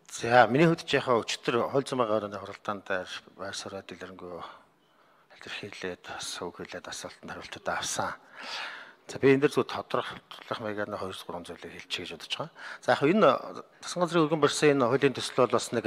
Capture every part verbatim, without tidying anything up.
За миний хувьд яг өчтөр хууль зүйн байгууллагын хуралдаанд байр суурь дэлгэрэнгүй илэрхийлээд бас үг хэлээд асуултанд хариултууд авсан. За би энэ дээр зөв тодорхойлох маягаар хоёр гурван зүйлийг хэлчихье гэж бодож байгаа. За яг энэ засгийн газрын өргөн барьсан энэ хуулийн төсөл бол бас нэг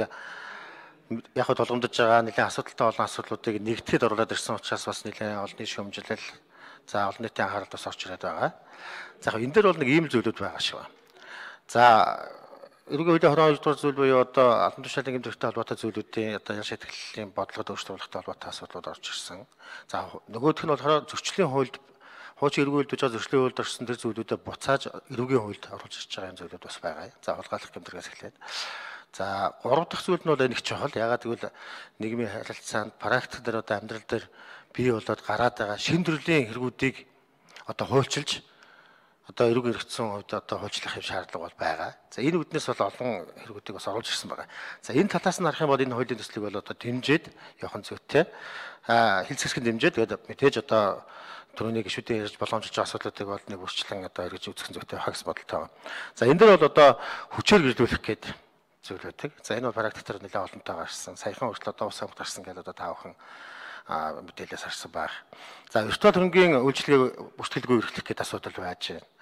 яг хөө толгомдож байгаа нэлээд асуудалтай олон асуудлуудыг нэгтгэхэд оруулаад ирсэн учраас бас нэлээд олонний шүүмжлэл за олон нийтийн анхаарал бас орж ирээд байгаа. За яг энэ дээр бол нэг ийм зүйлүүд байгаа шүү. За эрүүгийн хуулийн хорон хоёрдугаар зүйл буюу одоо албан тушаалын гэмтрэхтэй холбоотой зүйлүүдийн одоо ял шийтгэлийн бодлогод өөрчлөлттэй холбоотой асуудлууд орж ирсэн. За нөгөөх нь болохоор зөрчлийн хуульд хуучин эрүүгийн хуульд бич зөрчлийн хуульд орсон тэр зүйлүүдэд буцааж эрүүгийн хуульд оруулж ирж байгаа юм зүйлүүд бас байгаа. За хулгайлах гэмтрээс эхлээд. За гурав дахь зүйл нь бол энэ их чухал. Ягаад гэвэл нийгмийн харилцаанд практик дээр одоо амьдрал дээр бий болоод гараад байгаа шин төрлийн хэрэгүүдийг одоо хуульчилж одоо эрүүг эргэцсэн хувьд одоо хуульчлах юм шаардлага бол байгаа. За энэ үднээс бол олон хэрэгүүдийг бас оруулж ирсэн байгаа. За энэ талаас нь харах юм бол энэ хуулийн төслийг бол одоо дэмжиж явах зүйтэй. Аа хилцэсгэн дэмжиж тэгээд мэдээж одоо түрүүний гишүүдийн ярьж боломжтой асуудлуудыг бол нэг үрчлэн одоо эргэж үзэх зүйтэй байх гэсэн бодолтой байна. За энэ дээр бол одоо хүчээр гэржлүүлэх гээд зүйлүүдийг. За энэ бол практикээр нэлээд олонтой гарсан. Саяхан хүртэл одоо ус амт гарсан гэдэг одоо таавхан а мэдээлэлээс харсан байх. За виртуал хөрөнгийн үйлчлэгийг бүртгэлгүй эрхлэх гэдэг асуудал байж байна.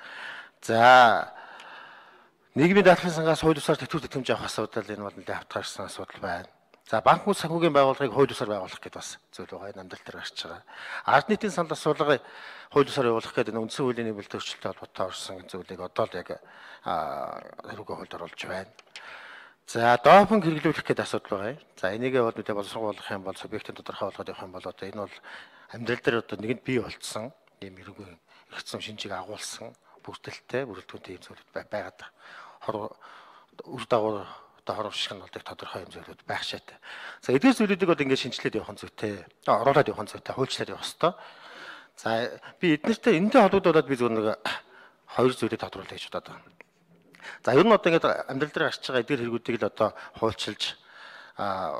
За нийгмийн даатгалын сангаас хууль ёсоор тэтгэврт итгэмж авах асуудал энэ бол нэлээд хавтгаарсан асуудал байна. За банк үс санхүүгийн байгууллагыг хууль ёсоор байгуулах гэдэг бас зүйл байгаа. Энэ амьдрал дээр гарч байгаа. Ард нийтийн санал асуулгыг хууль ёсоор явуулах гэдэг энэ үндсэн хуулийн нэмэлт өөрчлөлтөд холбоотой орсон зүйлийг одоо л яг хэрэггүй хуульд оруулж байна. За допинг хэрэглүүлэх гэдэг асуудал байгаа. За энийг бол мэдээ боловсруулах юм бол субъектын тодорхой болгоод явах юм бол одоо энэ бол амьдрал дээр одоо нэгэнд бий болцсон ийм эрүүгийн хэрэгцсэн шинжийг агуулсан бүрдэлтэй бүрэлдэхүүнтэй ийм зүйлүүд байгаад байна. Хор үр дагавар одоо хоров шиг нь бол тодорхой юм зүйлүүд байх шаатай. За эдгээр зүйлүүдийг бол ингээд шинжилээд явах зүйтэй, оруулаад явах зүйтэй, хуульчлаад явах хэрэгтэй. За би эднэртэй энэтэй холбогдуулаад би зөв нэг хоёр зүйлийг тодруулъя гэж бодоод байна. За ер нь одоо ингээд амьдрал дээр гарч байгаа эдгээр хэрэгүүдийг л одоо хуульчилж а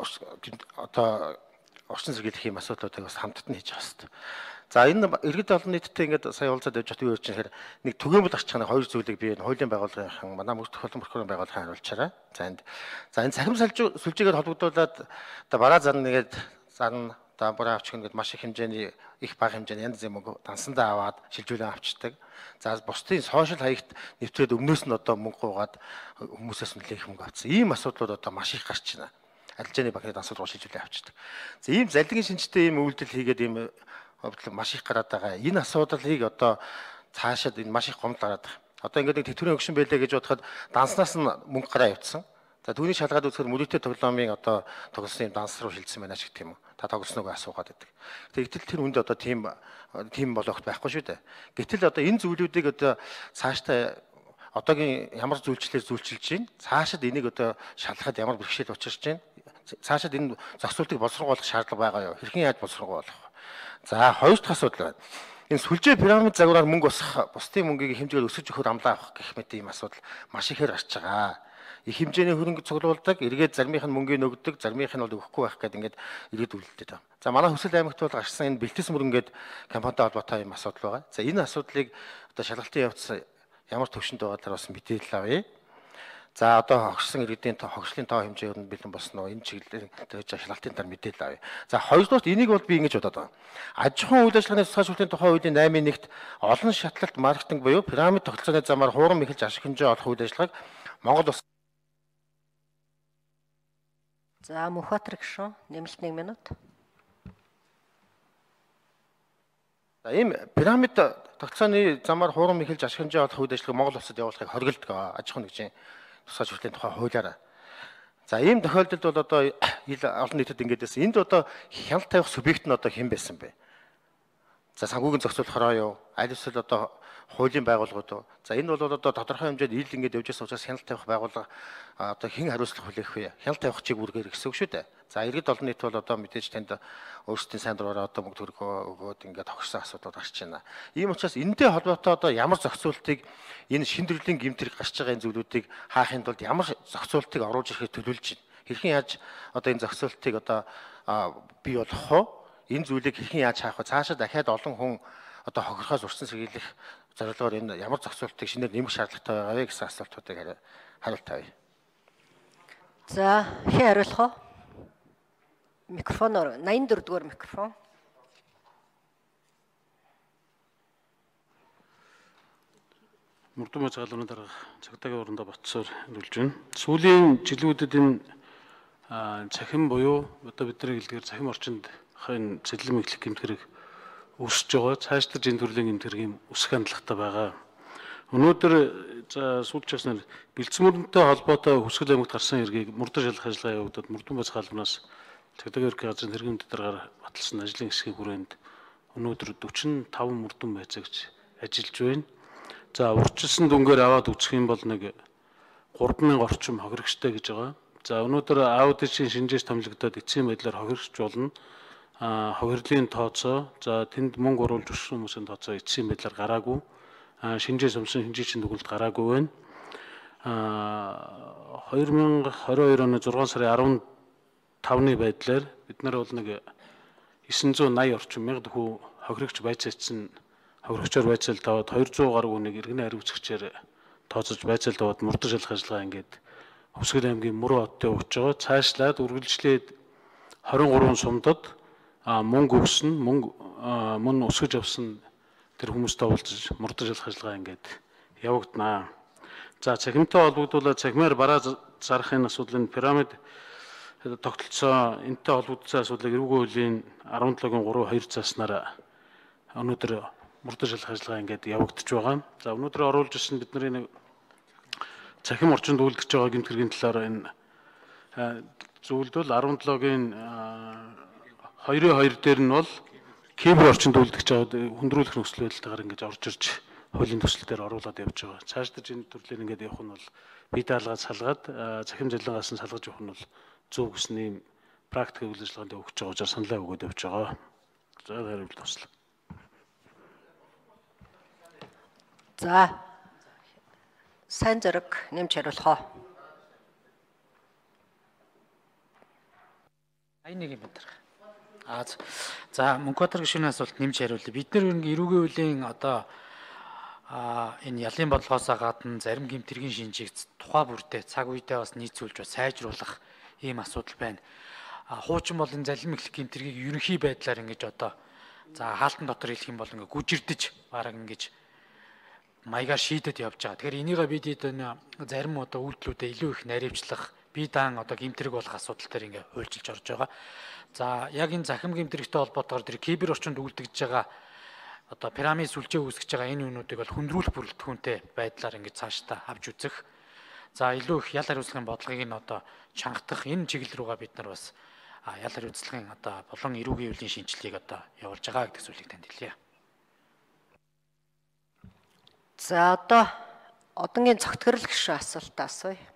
одоо орчин сэргийлэх юм асуудлуудыг бас хамтд нь хийж байгаа хэрэгтэй. За энэ иргэд олон нийттэй ингээд сая уулзаад явж байгаа юу гэж хэрэг нэг түгээмэл гарч байгаа хоёр зүйлийг би энэ хуулийн байгууллагын манай мөрдөх холбон прокурорын байгууллагын хариулчаарай. За энд за энэ цахим сүлжээгээр холбогдуулаад одоо бараа зан нэгээд зан одоо бараа авчих ингээд маш их хэмжээний их бага хэмжээний янз бүрийн мөнгө дансандаа аваад шилжүүлэн авчдаг. За бусдын сошиал хаягт нэвтрээд өмнөөс нь одоо мөнгө гуугаад хүмүүсээс нэлээх мөнгө авсан. Ийм асуудлууд одоо маш их гарч байна. Арилжааны банкны дансууд руу шилжүүлэн авчдаг. За ийм залгийн шинжтэй ийм үйлдэл хийгээд ийм маш их гараад байгаа. Энэ асуудлыг одоо цаашаад энэ маш их гомдол гараад байгаа. Одоо ингээд нэг тэтгэврийн өгшин байлээ гэж бодоход данснаас нь мөнгө гараа явуулсан. За түүний шалгаад үзэхэд мөрөөдтэй тоглоомын одоо тоглосон юм данс руу шилжсэн байна ч гэх юм уу. Та тоглосноо асуугаад байдаг. Гэтэл тэр хүнд одоо тийм тийм болохт байхгүй шүү дээ. Гэтэл одоо энэ зүйлүүдийг одоо цаашдаа одоогийн ямар зүйлчлэлээр зүйлчилж чинь цаашид энийг одоо шалгахад ямар бэрхшээл учирч чинь цаашид энэ зохицуултыг боловсруулах шаардлага байгаа юу? Хэрхэн яаж боловсруулах вэ? За хоёр дахь асуудал байна. Энэ сүлжээ пирамид загвараар мөнгө босгох, бусдын мөнгийг хэмжээгээр өсөж өгөхөөр амлаа авах гэх мэт ийм асуудал маш ихээр гарч байгаа. Их хэмжээний хөрөнгө цуглуулдаг, эргээд заримынх нь мөнгөний өгдөг, заримынх нь бол өгөхгүй байх гэдэг ингээд ирээд үлдээд байна. За манай Хүсэл аймагт бол гарсан энэ бэлтгэс мөрөнгөд компанитай холбоотой юм асуудал байгаа. За энэ асуудлыг одоо шалгалтын явц ямар төвшөнд байгаа талаар бас мэдээлэл авъя. За одоо хогсон иргэдийн хогслын тоо хэмжээ өрн бэлэн болсон уу? Энэ чиглэлээр шалгалтын дараа мэдээлэл авъя. За хоёрдугаар энийг бол би ингэж бодоод байна. Аж ахуйн үйл ажиллагааны тусгай шүүхийн тухай хуулийн наймын нэгт олон шатлалт маркетинг буюу пирамид тогтолцооны замаар хуурам эхэлж ашиг хэмжээ олох үйл ажиллагааг Монгол улс. За Мөнхбаатар гишүүн нэмэлт нэг минут. За ийм пирамид тогтолцооны замаар хуурам эхэлж ашиг хэмжээ олох үйл ажиллагааг Монгол улсад явуулахыг хориглодог аж ахуйн нэгжийн тусгай шүүхийн тухай хуулиараа. За ийм тохиолдолд бол одоо ил олон нийтэд ингээд байсан. Энд одоо хяналт тавих субъект нь одоо хэн байсан бэ? За санхүүгийн зохицуулахараа юу? Аль эсвэл одоо хуулийн байгууллагууд уу? За энэ бол одоо тодорхой хэмжээнд ил ингээд явж байгаа учраас хяналт тавих байгууллага одоо хэн хариуцлага хүлээх вэ? Хяналт тавих чиг үүргээр гэсэн үг шүү дээ. За иргэд олон нийт бол одоо мэдээж танд өөрсдийн сайн дураараа одоо мөнгө төгрөг өгөөд ингээд тохирсон асуудал гарч байна. Ийм учраас энэтэй холбоотой одоо ямар зохицуултыг энэ шин төрлийн гэмтрэг гарч байгаа энэ зүйлүүдийг хаахын тулд ямар зохицуултыг оруулж ирэхэд төлөвлөж байна. Хэрхэн яаж одоо энэ зохицуултыг одоо бий болгох вэ? Энэ зүйлийг хэрхэн яаж хаах вэ? Цаашаа дахиад олон хүн одоо хохирохоос урьдчилан сэргийлэх зорилгоор энэ ямар зохицуултыг шинээр нэмэх шаардлагатай байгаа вэ гэсэн асуултуудыг хариулт тавья. За хэн хариулах вэ? Микрофоноор найман дөрөв дугаар микрофон. Мөрдөн баж галуурны дарга цагдаагийн орондоо Батсуур хэлж байна. Сүүлийн жилүүдэд энэ цахим буюу одоо бидний хэлдгээр цахим орчинд хайн цэдлэм эхлэх гэмтгэрэг өсөж байгаа. Цаашлаж энэ төрлийн гэмтгэргийн өсөх хандлагатай байгаа. Өнөөдөр за сүүлч яснаар бэлдсэн мөрөнтэй холбоотой Хүсгэл аймагт гарсан хэргийг мөрдөн шалгах ажиллагаа явагдаад мөрдөн баж галуурнаас цагдаагийн ерхий газрын тэргийн дараагаар баталсан ажлын хэсгийн хүрээнд өнөөдөр дөрвөн таван мөрдөн байцаагч ажиллаж байна. За урьдчилсан дүнгээр аваад үзэх юм бол нэг гурван мянга орчим хохирогчтой гэж байгаа. За өнөөдөр аудитын шинжээс томилогдоод эцсийн байдлаар хохирогч болно. А хохирлын тооцоо за тэнд мөнгө оруулж өссөн хүмүүсийн тооцоо эцсийн байдлаар гараагүй. А шинжээс өмсөн шинжээчийн дүгнэлт гараагүй байна. А хоёр мянга хорин хоёр оны зургаан сарын арван тавны байдлаар бид нар бол нэг девять восемьдесят орчим мянга төгрөг хохирогч байцаагдсан хохирогчоор байцаалт аваад хоёр зуун гаруй хүнийг иргэний хариуцагчаар тооцож байцаалт аваад мөрдөн шалгах ажиллагаа ингээд Хүсгэл аймгийн Мөрөө хотод өгч байгаа. Цаашлаад үргэлжлээд двадцать три сумдад мөнгө өгсөн, мөнгө мөн өсгөж авсан тэр хүмүүстэй уулзаж мөрдөн шалгах ажиллагаа ингээд явагдана. За цахимтай холбогдуулаад цахимаар бараа зарахын асуудлын пирамид тогтолцоо энэтэй холбогдсон асуудлыг эрүүгийн хуулийн арван долоогийн гурав хоёр цааснаар өнөөдөр мөрдөн шалгах ажиллагаа ингээд явагдаж байгаа. За өнөөдөр оруулж ирсэн бидний нэг цахим орчинд үйлдэж байгаа гэмтгэргийн талаар энэ зөвлөлд бол арван долоогийн хоёрын хоёр дээр нь бол кибер орчинд үйлдэж байгаа хүндрүүлэх нөхцөл байдлаар ингэж орж ирж хуулийн төсөл дээр оруулаад явж байгаа. Цаашдаа энэ төрлөөр ингээд явах нь бол бие даалгаад салгаад цахим залингаас нь салгаж явах нь бол зөв гэсэн ийм практик үйл ажиллагаанд өгч байгаа учраас саналаа өгөөд явж байгаа. За хариулт туслаа. За сайн зэрэг нэмж хариулах уу? Айныг юм байна. Аа за Мөнхбаатар гишүүний асуулт нэмж хариулъя. Бид нар эрүүгийн хуулийн одоо а энэ ялын бодлогоосоо гадна зарим гэмтэргийн шинжийг тухай бүртээ цаг үедээ бас нийцүүлж бас сайжруулах ийм асуудал байна. А хуучин бол энэ залим эхлэх гэмтэргийг ерөнхий байдлаар ингэж одоо за хаалтан дотор хэлэх юм бол ингээ гүжирдэж бараг ингэж маягаар шийдэд явж байгаа. Тэгэхээр энийгээ бид энэ зарим одоо үйлдэлүүдэд илүү их наривчлах, бие даан одоо гэмтрэг болох асуудал төр ингээ хуульчилж орж байгаа. За яг энэ захим гэмтрэгтэй холбоотойгоор тэр кибер орчинд үйлдэж байгаа одоо пирамид сүлжээ үүсгэж байгаа энэ үнүүдийг бол хүндрүүлэх бүрэлдэхүүнтэй байдлаар ингээ цаашдаа авч үзэх. За илүү их ял хариуцлагын бодлогыг нь одоо чангатах энэ чиглэл рүүгээ бид нар бас ял хариуцлагын одоо болон эрүүгийн хуулийн шинжилгээг одоо явуулж байгаа гэдэг зүйлийг танд хэлье. За одоо одонгийн цогтгорл гişүү асуултаа асууя.